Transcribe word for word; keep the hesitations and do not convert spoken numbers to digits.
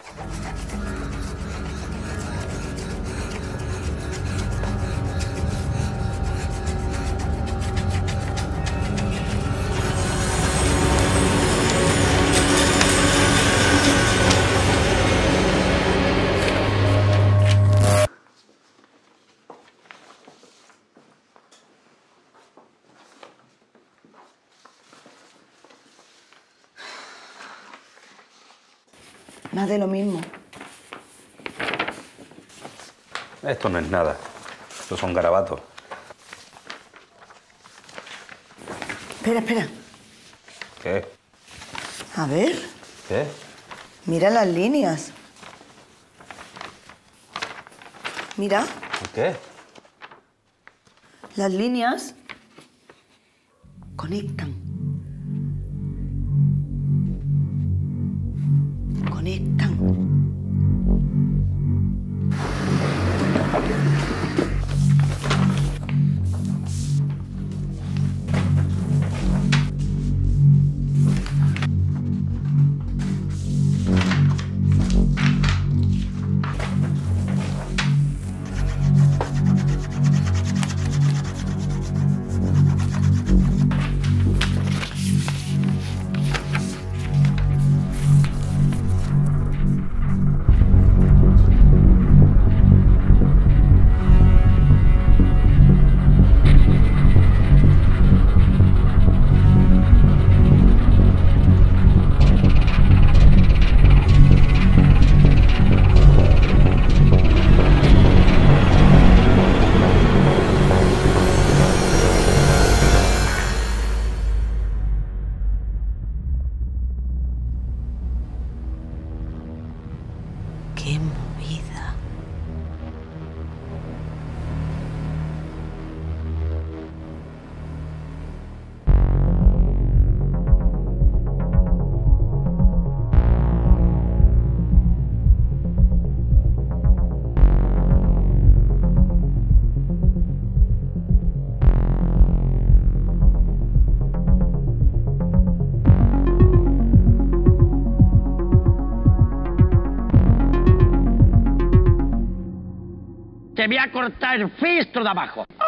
Más de lo mismo. Esto no es nada. Estos son garabatos. Espera, espera. ¿Qué? A ver. ¿Qué? Mira las líneas. Mira. ¿Qué? Las líneas conectan. Conectan. ¡Qué movida! Te voy a cortar el fistro de abajo.